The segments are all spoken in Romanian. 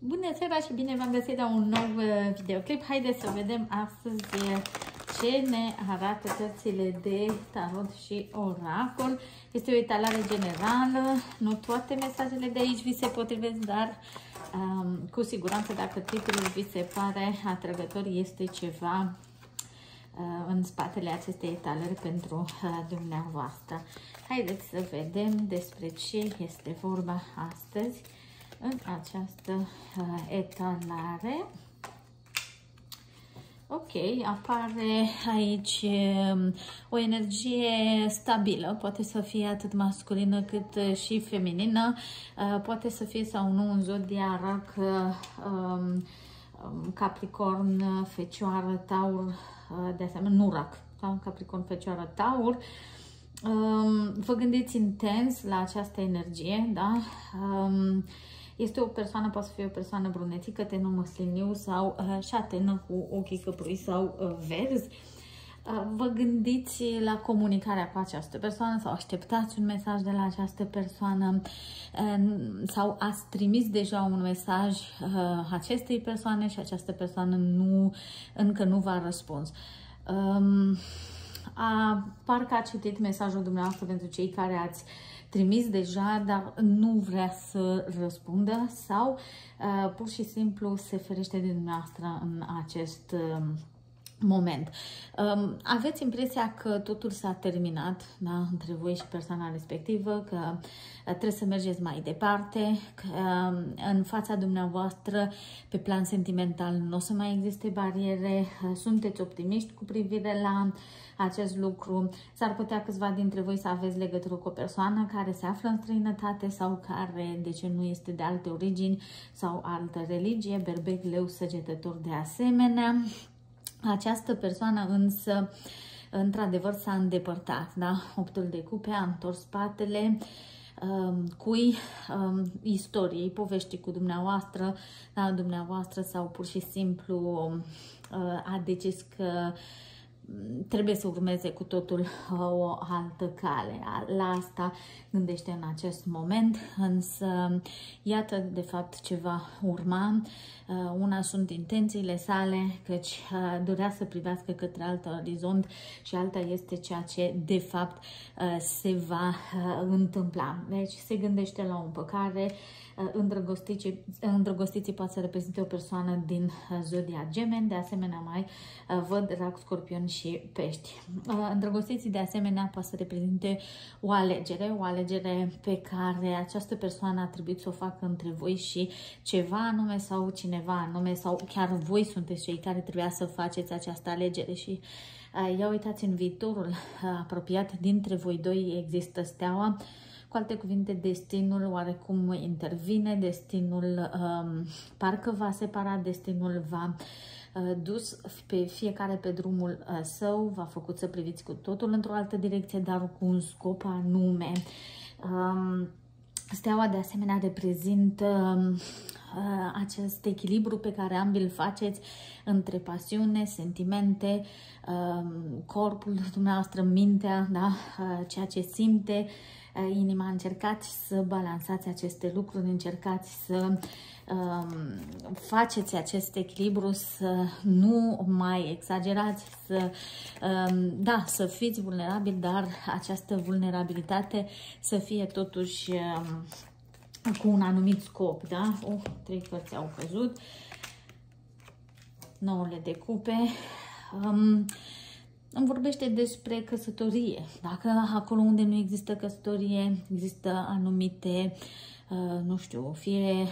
Bună seara și bine v-am găsit la un nou videoclip. Haideți să vedem astăzi ce ne arată cărțile de tarot și oracol. Este o etalare generală, nu toate mesajele de aici vi se potrivesc, dar cu siguranță dacă titlul vi se pare atrăgător, este ceva în spatele acestei etalări pentru dumneavoastră. Haideți să vedem despre ce este vorba astăzi în această etalare. Ok, apare aici o energie stabilă, poate să fie atât masculină cât și feminină, poate să fie sau nu un zodiac Capricorn, Fecioară, Taur, de asemenea nu rac, Capricorn, Fecioară, Taur. Vă gândiți intens la această energie, da? Este o persoană, poate să fie o persoană brunetică, tenă măsliniu sau șatenă cu ochii căprui sau verzi. Vă gândiți la comunicarea cu această persoană sau așteptați un mesaj de la această persoană sau ați trimis deja un mesaj acestei persoane și această persoană încă nu v-a răspuns. Parcă a citit mesajul dumneavoastră pentru cei care ați trimis deja, dar nu vrea să răspundă sau pur și simplu se ferește de dumneavoastră în acest moment. Aveți impresia că totul s-a terminat, da, între voi și persoana respectivă, că trebuie să mergeți mai departe, că în fața dumneavoastră, pe plan sentimental, nu o să mai existe bariere, sunteți optimiști cu privire la acest lucru. S-ar putea câțiva dintre voi să aveți legătură cu o persoană care se află în străinătate sau care, de ce nu, este de alte origini sau altă religie, berbec, leu, săgetător de asemenea. Această persoană însă, într-adevăr, s-a îndepărtat, da? Optul de cupe a întors spatele cui istoriei, poveștii cu dumneavoastră, da, dumneavoastră sau pur și simplu a decis că trebuie să urmeze cu totul o altă cale. La asta gândește în acest moment, însă iată de fapt ce va urma. Una sunt intențiile sale, căci dorea să privească către alt orizont și alta este ceea ce de fapt se va întâmpla. Deci se gândește la o împăcare. Îndrăgostiții poate să reprezinte o persoană din zodia Gemeni, de asemenea mai văd Rac, Scorpion și Pești. Îndrăgostiții de asemenea poate să reprezinte o alegere pe care această persoană a trebuit să o facă între voi și ceva anume sau cineva anume, sau chiar voi sunteți cei care trebuia să faceți această alegere și ia uitați, în viitorul apropiat dintre voi doi există steaua. Cu alte cuvinte, destinul oarecum intervine, destinul parcă va separa, destinul va dus pe fiecare pe drumul său, v-a făcut să priviți cu totul într-o altă direcție, dar cu un scop anume. Steaua de asemenea reprezintă acest echilibru pe care ambii îl faceți între pasiune, sentimente, corpul dumneavoastră, mintea, da? Ceea ce simte inima. Încercați să balansați aceste lucruri, încercați să faceți acest echilibru, să nu mai exagerați, să fiți vulnerabili, dar această vulnerabilitate să fie totuși cu un anumit scop, da? 3 cărți au căzut, 9 de cupe. Îmi vorbește despre căsătorie. Dacă acolo unde nu există căsătorie, există anumite, nu știu, fie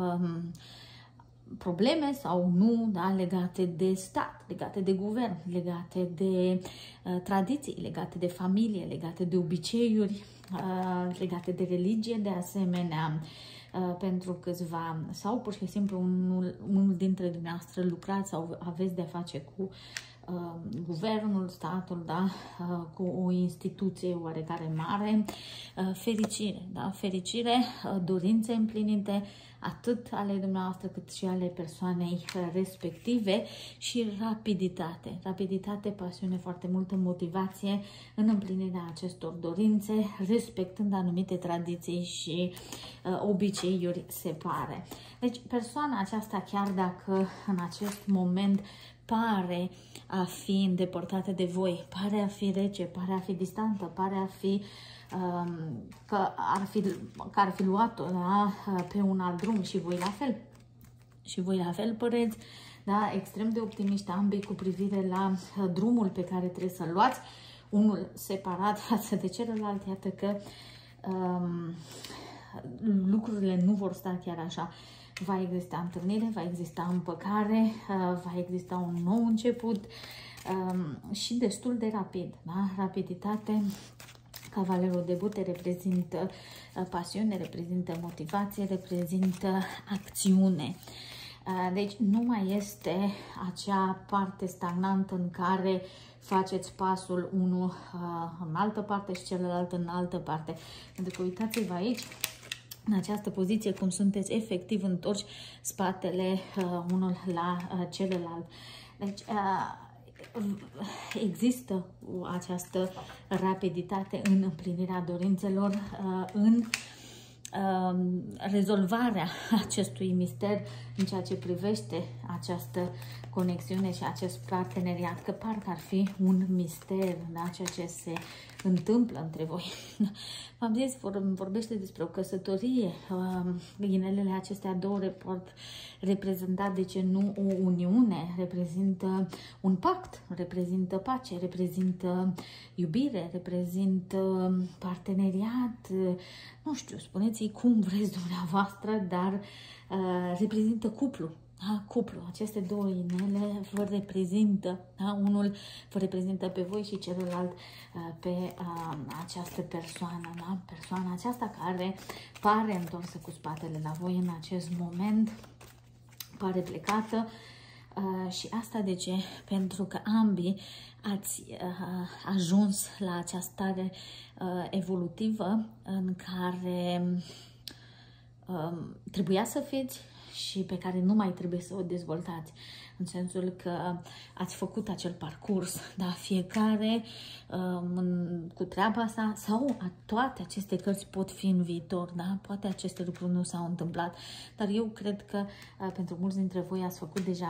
probleme sau nu, da, legate de stat, legate de guvern, legate de tradiții, legate de familie, legate de obiceiuri, legate de religie, de asemenea, pentru câțiva, sau pur și simplu unul dintre dumneavoastră lucrați sau aveți de-a face cu guvernul, statul, da, cu o instituție oarecare mare, fericire, da, fericire, dorințe împlinite, atât ale dumneavoastră cât și ale persoanei respective, și rapiditate. Rapiditate, pasiune, foarte multă motivație în împlinirea acestor dorințe, respectând anumite tradiții și obiceiuri, se pare. Deci persoana aceasta, chiar dacă în acest moment pare a fi îndepărtată de voi, pare a fi rece, pare a fi distantă, pare a fi că ar fi luat-o, da, pe un alt drum, și voi la fel. Și voi la fel păreți, da, extrem de optimiști ambii cu privire la drumul pe care trebuie să-l luați, unul separat față de celălalt. Iată că lucrurile nu vor sta chiar așa. Va exista întâlnire, va exista împăcare, va exista un nou început și destul de rapid. Da? Rapiditate. Cavalerul de bute reprezintă pasiune, reprezintă motivație, reprezintă acțiune. Deci nu mai este acea parte stagnantă în care faceți pasul unul în altă parte și celălalt în altă parte. Pentru că uitați-vă aici, în această poziție, cum sunteți efectiv întorci spatele unul la celălalt. Deci există această rapiditate în împlinirea dorințelor, în rezolvarea acestui mister în ceea ce privește această conexiune și acest parteneriat, că parcă ar fi un mister, da, ceea ce se întâmplă între voi. V-am zis, vorbește despre o căsătorie. Ghinelele acestea două pot reprezenta, de ce nu, o uniune, reprezintă un pact, reprezintă pace, reprezintă iubire, reprezintă parteneriat, nu știu, spuneți-i cum vreți dumneavoastră, dar reprezintă cuplu. Da, cuplu. Aceste două inele vă reprezintă, da? Unul vă reprezintă pe voi și celălalt pe această persoană, da? Persoana aceasta care pare întorsă cu spatele la voi în acest moment, pare plecată. Și asta de ce? Pentru că ambii ați ajuns la această stare evolutivă în care trebuia să fiți și pe care nu mai trebuie să o dezvoltați, în sensul că ați făcut acel parcurs, da, fiecare cu treaba sa, sau toate aceste cărți pot fi în viitor, da, poate aceste lucruri nu s-au întâmplat, dar eu cred că pentru mulți dintre voi ați făcut deja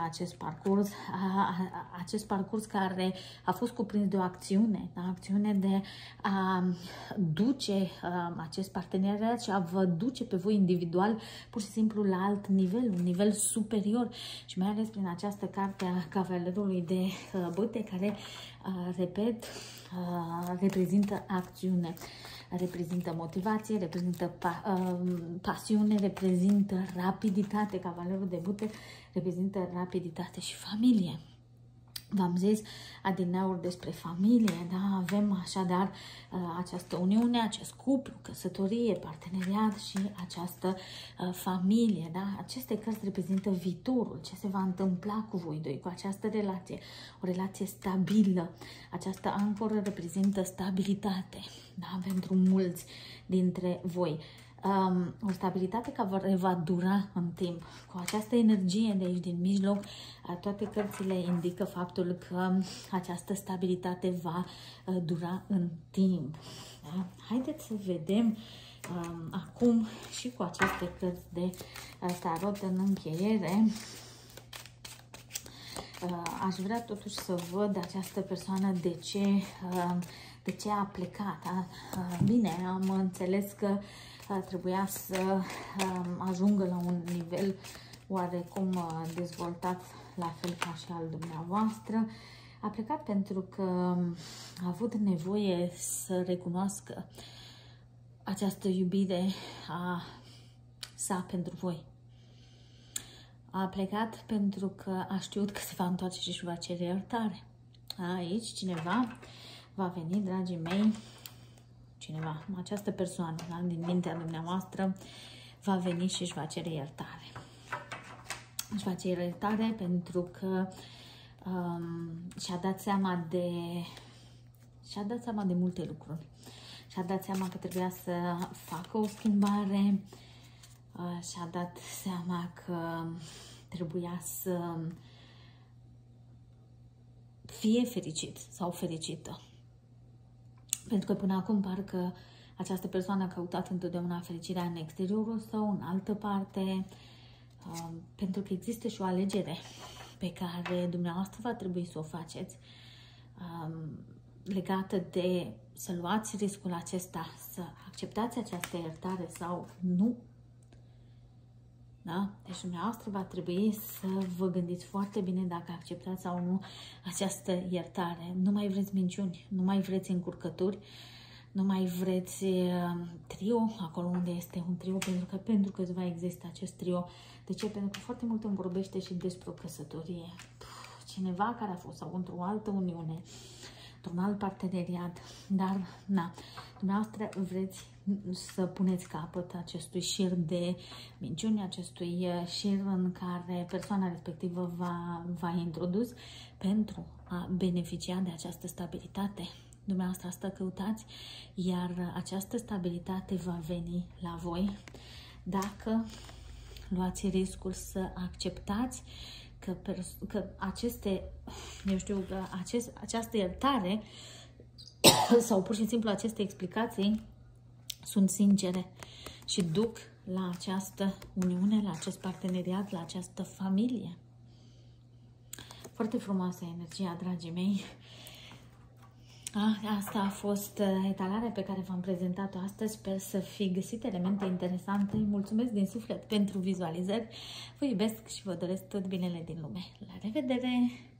acest parcurs care a fost cuprins de o acțiune, da, acțiune de a duce acest parteneriat și a vă duce pe voi individual pur și simplu la alt nivel, un nivel superior, și mai ales prin această carte a Cavalerului de bute, care, repet, reprezintă acțiune, reprezintă motivație, reprezintă pasiune, reprezintă rapiditate. Cavalerul de bute reprezintă rapiditate și familie. V-am zis adineauri despre familie, da? Avem așadar această uniune, acest cuplu, căsătorie, parteneriat și această familie, da? Aceste cărți reprezintă viitorul, ce se va întâmpla cu voi doi, cu această relație, o relație stabilă. Această ancoră reprezintă stabilitate, da? Pentru mulți dintre voi. O stabilitate care va dura în timp. Cu această energie de aici din mijloc, toate cărțile indică faptul că această stabilitate va dura în timp. Da? Haideți să vedem acum și cu aceste cărți de tarot în încheiere. Aș vrea totuși să văd această persoană de ce a plecat. Da? Bine, am înțeles că trebuia să ajungă la un nivel oarecum dezvoltat, la fel ca și al dumneavoastră. A plecat pentru că a avut nevoie să recunoască această iubire a sa pentru voi. A plecat pentru că a știut că se va întoarce și își va cere iertare. Aici cineva va veni, dragii mei, cineva, această persoană, da, din mintea dumneavoastră, va veni și își va cere iertare. Își va cere iertare pentru că și-a dat seama de multe lucruri. Și-a dat seama că trebuia să facă o schimbare, și-a dat seama că trebuia să fie fericit sau fericită. Pentru că până acum parcă această persoană a căutat întotdeauna fericirea în exteriorul său, în altă parte, pentru că există și o alegere pe care dumneavoastră va trebui să o faceți, legată de să luați riscul acesta, să acceptați această iertare sau nu. Da? Deci dumneavoastră va trebui să vă gândiți foarte bine dacă acceptați sau nu această iertare. Nu mai vreți minciuni, nu mai vreți încurcături, nu mai vreți trio, acolo unde este un trio, pentru că va exista acest trio. De ce? Pentru că foarte mult îmi vorbește și despre o căsătorie. Cineva care a fost sau într-o altă uniune, într-un alt parteneriat, dar, na, dumneavoastră vreți să puneți capăt acestui șir de minciuni, acestui șir în care persoana respectivă va introdus pentru a beneficia de această stabilitate. Dumneavoastră asta căutați, iar această stabilitate va veni la voi dacă luați riscul să acceptați că această iertare sau pur și simplu aceste explicații sunt sincere și duc la această uniune, la acest parteneriat, la această familie. Foarte frumoasă energia, dragii mei. Asta a fost etalarea pe care v-am prezentat-o astăzi. Sper să fi găsit elemente interesante. Mulțumesc din suflet pentru vizualizări. Vă iubesc și vă doresc tot binele din lume. La revedere!